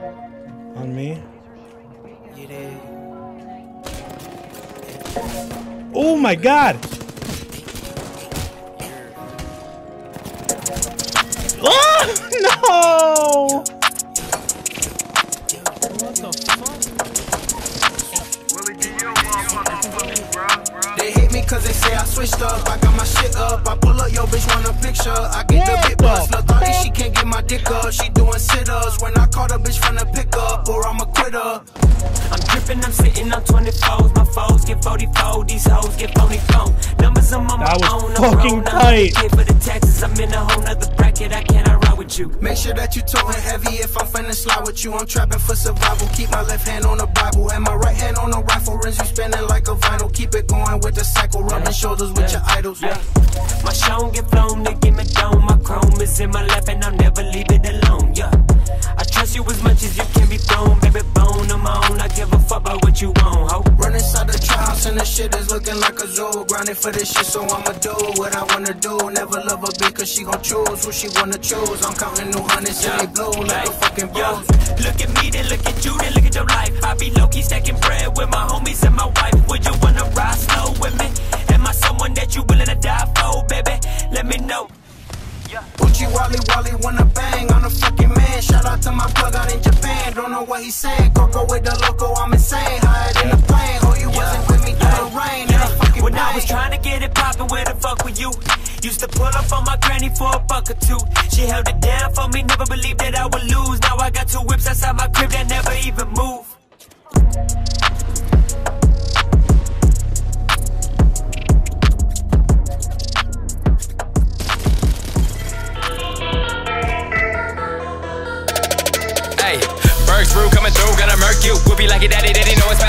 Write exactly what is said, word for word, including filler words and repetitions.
On me. Oh my god! Oh no! What the fuck? They hate me cause they say I switched up. I got my shit up. I pull up, yo bitch want a picture. I get the big bus. Lil' thought she can't get my dick up. She doing sit-ups when I call the bitch from the pickup, or I'm a quitter. I'm dripping, I'm sitting on twenty-fours. My foes get forty-four, these hoes get phony phone. Numbers I'm on my that was own. fucking tight. Pay for the taxes, I'm in a whole nother bracket. I cannot ride with you. Make sure that you towing heavy if I'm finna slide with you. I'm trapping for survival. Keep my left hand on the Bible and my right hand on the rifle. Rims you spinning like a vinyl. Keep it going with the cycle. Rubbing shoulders with your idols. Yeah. My show get flown, they give me dome. My chrome is in my lap and I'll never leave it alone. Yeah. I trust you as much as you can be thrown. Baby bone, I'm on. I give a fuck about what you want, ho. Run inside the trials and the shit is looking like a zoo. Grinding for this shit, so I'ma do what I wanna do. Never love a bitch cause she gon' choose who she wanna choose. I'm counting new hundreds and they blue like a fucking bros. Look at me, then look at you, then look at your life. I be low-key stacking bread with my homies and my wife. Would you wanna ride slow with me? Am I someone that you willing to die for, baby? Let me know. Uchi Wally Wally wanna bang on a fucking man. Shout out to my plug out in Japan. Don't know what he's saying. Coco with the loco, I'm insane. Higher in the plane. Oh, you wasn't with me through the rain. Yeah. Fucking when pain. I was trying to get it poppin', where the fuck were you? Used to pull up on my granny for a buck or two. She held it down for me, never believed that I would lose. Now I got two whips outside my crib that never even move. Hey, Berg's through, coming through, gonna murk you. Whoopie like your daddy, daddy know it's